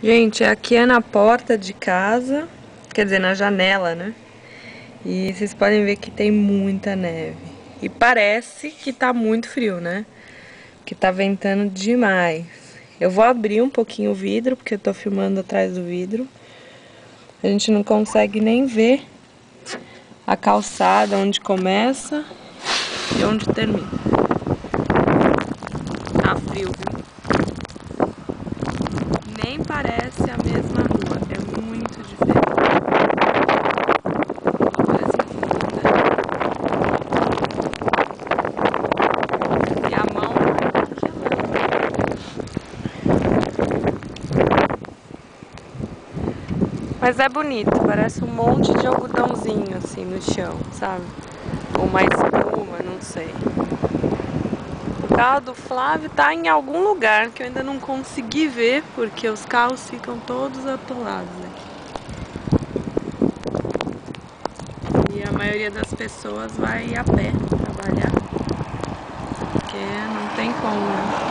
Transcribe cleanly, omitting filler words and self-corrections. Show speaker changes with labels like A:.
A: Gente, aqui é na porta de casa, quer dizer, na janela, né? E vocês podem ver que tem muita neve. E parece que tá muito frio, né? Que tá ventando demais. Eu vou abrir um pouquinho o vidro, porque eu tô filmando atrás do vidro. A gente não consegue nem ver a calçada, onde começa e onde termina. Tá frio, viu? Nem parece a mesma rua, é muito diferente. Parece funda. E a mão aqui, ó. Mas é bonito, parece um monte de algodãozinho assim no chão, sabe? Ou mais espuma, não sei. O carro do Flávio tá em algum lugar que eu ainda não consegui ver, porque os carros ficam todos atolados aqui. E a maioria das pessoas vai a pé trabalhar, porque não tem como, né?